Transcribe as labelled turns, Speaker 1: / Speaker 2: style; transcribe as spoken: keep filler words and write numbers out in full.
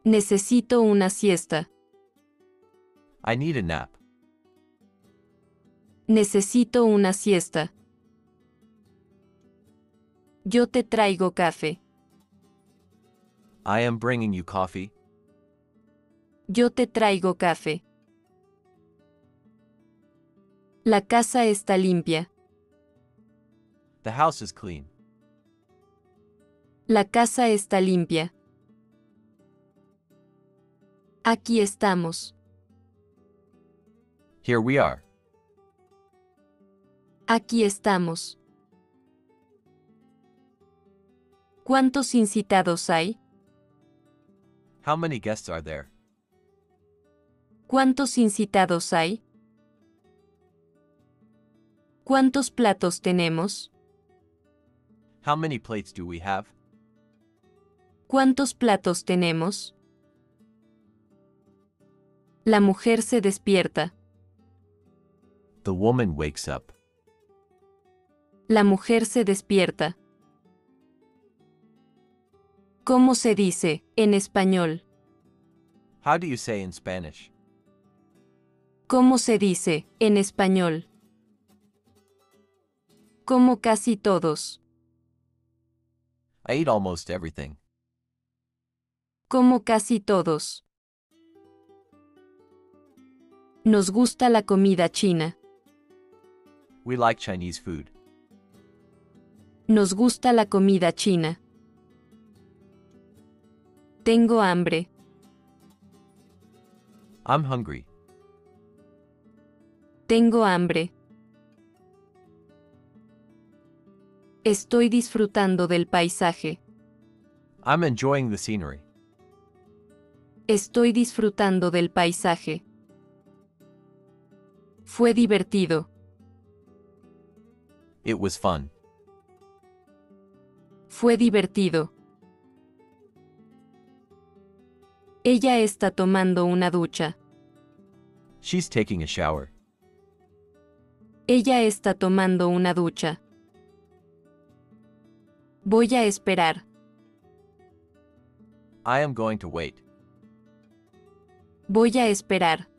Speaker 1: Necesito una siesta.
Speaker 2: I need a nap.
Speaker 1: Necesito una siesta. Yo te traigo café.
Speaker 2: I am bringing you coffee.
Speaker 1: Yo te traigo café. La casa está limpia.
Speaker 2: The house is clean.
Speaker 1: La casa está limpia. Aquí estamos.
Speaker 2: Here we are.
Speaker 1: Aquí estamos. ¿Cuántos incitados hay?
Speaker 2: How many guests are there?
Speaker 1: ¿Cuántos incitados hay? ¿Cuántos platos tenemos?
Speaker 2: How many plates do we have?
Speaker 1: ¿Cuántos platos tenemos? La mujer se despierta.
Speaker 2: The woman wakes up.
Speaker 1: La mujer se despierta. ¿Cómo se dice en español?
Speaker 2: How do you say in Spanish?
Speaker 1: ¿Cómo se dice en español? Como casi todos.
Speaker 2: I eat almost everything.
Speaker 1: Como casi todos. Nos gusta la comida china.
Speaker 2: We like Chinese food.
Speaker 1: Nos gusta la comida china. Tengo hambre.
Speaker 2: I'm hungry.
Speaker 1: Tengo hambre. Estoy disfrutando del paisaje.
Speaker 2: I'm enjoying the scenery.
Speaker 1: Estoy disfrutando del paisaje. Fue divertido.
Speaker 2: It was fun.
Speaker 1: Fue divertido. Ella está tomando una ducha.
Speaker 2: She's taking a shower.
Speaker 1: Ella está tomando una ducha. Voy a esperar.
Speaker 2: I am going to wait.
Speaker 1: Voy a esperar.